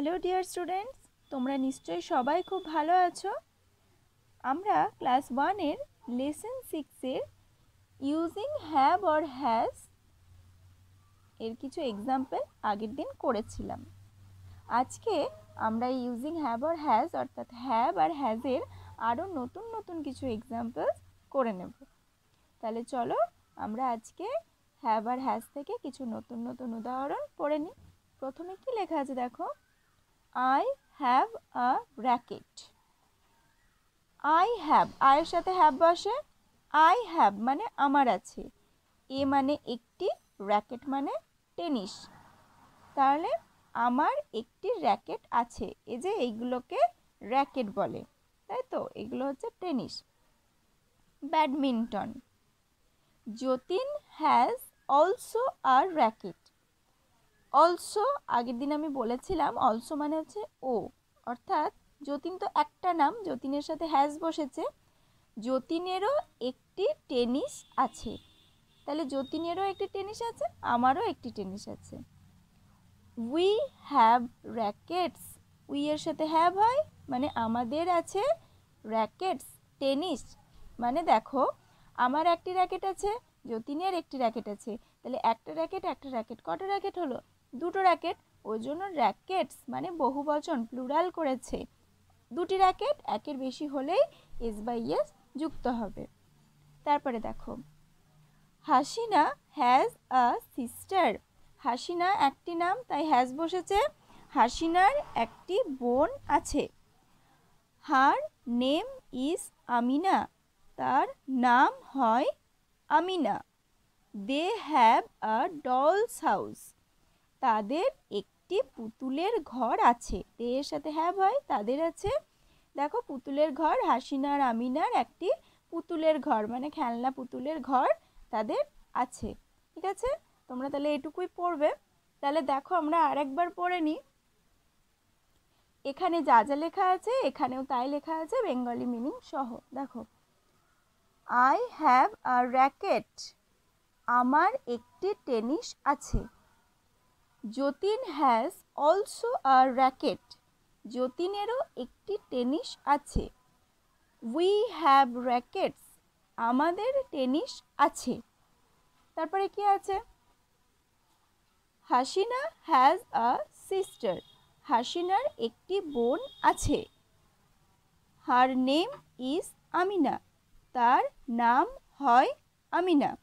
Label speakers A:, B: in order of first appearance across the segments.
A: Hello dear students, তোমরা নিশ্চয়ই সবাই খুব ভালো আছো। আমরা ক্লাস 1-এর লেসন 6-এর ইউজিং হ্যাভ অর হ্যাজ এর কিছু এক্সাম্পল আগের দিন করেছিলাম। আজকে আমরা ইউজিং হ্যাভ অর হ্যাজ অর্থাৎ হ্যাভ আর হ্যাজের আরও নতুন নতুন কিছু এক্সাম্পলস করে নেব। তাহলে চলো আমরা আজকে হ্যাভ আর হ্যাজ থেকে কিছু নতুন নতুন উদাহরণ পড়ে নিই। প্রথমে কি লেখা আছে দেখো, I have a racket. I have, আয়ের সাথে হ্যাভ বসে। I have মানে আমার আছে, এ মানে একটি, র্যাকেট মানে টেনিস। তাহলে আমার একটি র্যাকেট আছে, এই যে এইগুলোকে র্যাকেট বলে, তাই তো, এগুলো হচ্ছে tennis. Badminton, Jatin has also a racket. Also আগের দিন আমি বলেছিলাম অলসো মানে হচ্ছে ও, অর্থাৎ যতীন তো একটা নাম, যতীনের সাথে হ্যাজ বসেছে, যতীনেরও একটি টেনিস আছে। তাহলে যতীনেরও একটি টেনিস আছে, আমারও একটি টেনিস আছে। উই হ্যাভ র্যাকেটস, উই এর সাথে হ্যাভ হয় মানে আমাদের আছে র্যাকেটস, টেনিস। মানে দেখো আমার একটি র্যাকেট আছে, যতীনের একটি র্যাকেট আছে, তাহলে একটা র্যাকেট কটা র্যাকেট হলো? দুটো র্যাকেট, ওই জন্য র্যাকেটস মানে বহুবচন, প্লুরাল করেছে। দুটি র্যাকেট, একের বেশি হলেই এস বাই এস যুক্ত হবে। তারপরে দেখো, Hasina has a sister. Hasina একটি নাম, তাই হ্যাজ বসেছে। হাসিনার একটি বোন আছে। হার নেম ইজ আমিনা, তার নাম হয় Amina. They have a dolls house, তাদের একটি পুতুলের ঘর আছে। দে এর সাথে হ্যাভ হয়, তাদের আছে। দেখো পুতুলের ঘর, হাসিনার আমিনার একটি পুতুলের ঘর মানে খেলনা পুতুলের ঘর তাদের আছে। ঠিক আছে, তোমরা তাহলে এটুকুই পড়বে। তাহলে দেখো আমরা আরেকবার পড়ে নিই। এখানে যা যা লেখা আছে এখানেও তাই লেখা আছে বেঙ্গলি মিনিং সহ। দেখো, আই হ্যাভ আ র্যাকেট, আমার একটি টেনিস আছে। Jatin has also a racket, যতীনেরও একটি টেনিস আছে। উই হ্যাভ র্যাকেটস, আমাদের টেনিস আছে। তারপরে কি আছে? হাসিনা হ্যাজ আ সিস্টার, হাসিনার একটি বোন আছে। হার নেম ইজ আমিনা, তার নাম হয় Amina.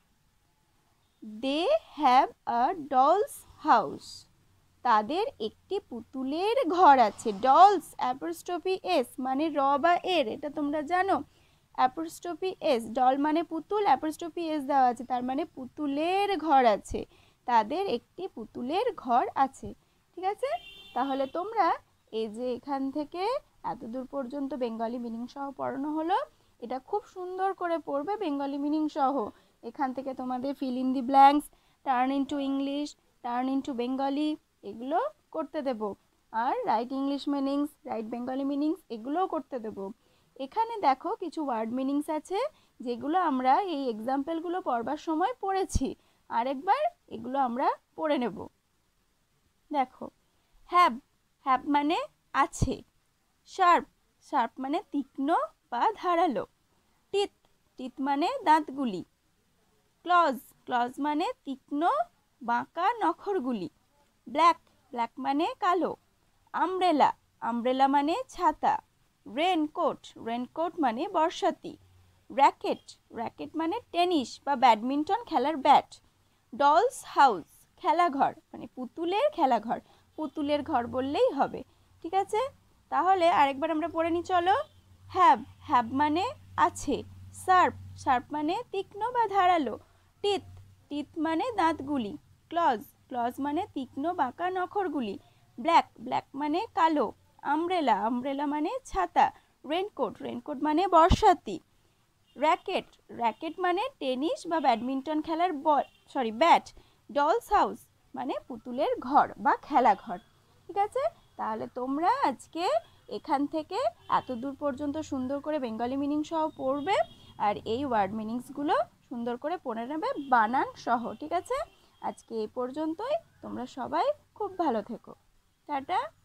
A: They have a dolls house, তাদের একটি পুতুলের ঘর আছে। ডলস অ্যাপোস্ট্রফি এস মানে র বা এর, এটা তোমরা জানো। অ্যাপোস্ট্রফি এস, ডল মানে পুতুল, অ্যাপোস্ট্রফি এস দেওয়া আছে, তার মানে পুতুলের ঘর আছে। তাদের একটি পুতুলের ঘর আছে। ঠিক আছে, তাহলে তোমরা এই যে এখান থেকে এতদূর পর্যন্ত বেঙ্গলি মিনিং সহ পড়ানো হলো, এটা খুব সুন্দর করে পড়বে বেঙ্গলি মিনিং সহ। এখান থেকে তোমাদের fill in the blanks, turn into English, turn into Bengali এগুলো করতে দেব। আর write English meanings, write Bengali meanings এগুলোও করতে দেব। এখানে দেখো কিছু ওয়ার্ড মিনিংস আছে যেগুলো আমরা এই এক্সাম্পলগুলো পড়বার সময় পড়েছি। আরেকবার এগুলো আমরা পড়ে নেব। দেখো, হ্যাভ, হ্যাভ মানে আছে। শার্প, শার্প মানে তীক্ষ্ণ বা ধারালো। টিথ, টিথ মানে দাঁতগুলি। ক্লজ, ক্লজ মানে তীক্ষ্ণ বাঁকা নখরগুলি। ব্ল্যাক, ব্ল্যাক মানে কালো। আমব্রেলা, আমব্রেলা মানে ছাতা। রেনকোট, রেনকোট মানে বর্ষাতি। র্যাকেট, র্যাকেট মানে টেনিস বা ব্যাডমিন্টন খেলার ব্যাট। ডলস হাউস, খেলাঘর মানে পুতুলের খেলাঘর, পুতুলের ঘর বললেই হবে। ঠিক আছে, তাহলে আরেকবার আমরা পড়ে নিই চলো। হ্যাভ, হ্যাভ মানে আছে। শার্প, শার্প মানে তীক্ষ্ণ বা ধারালো। টিথ, টিথ মানে দাঁতগুলি। ক্লজ, ক্লজ মানে তীক্ষ্ণ বাঁকা নখরগুলি। ব্ল্যাক, ব্ল্যাক মানে কালো। আমব্রেলা, আমব্রেলা মানে ছাতা। রেনকোট, রেনকোট মানে বর্ষাতি। র্যাকেট, র্যাকেট মানে টেনিস বা ব্যাডমিন্টন খেলার বল, ব্যাট। ডলস হাউস মানে পুতুলের ঘর বা খেলাঘর। ঠিক আছে, তাহলে তোমরা আজকে এখান থেকে এত দূর পর্যন্ত সুন্দর করে বেঙ্গলি মিনিং সহ পড়বে, আর এই ওয়ার্ড মিনিংসগুলো সুন্দর করে পড়ে নেবে বানান সহ। ঠিক আছে, আজকে এই পর্যন্তই। তোমরা সবাই খুব ভালো থেকো। টাটা।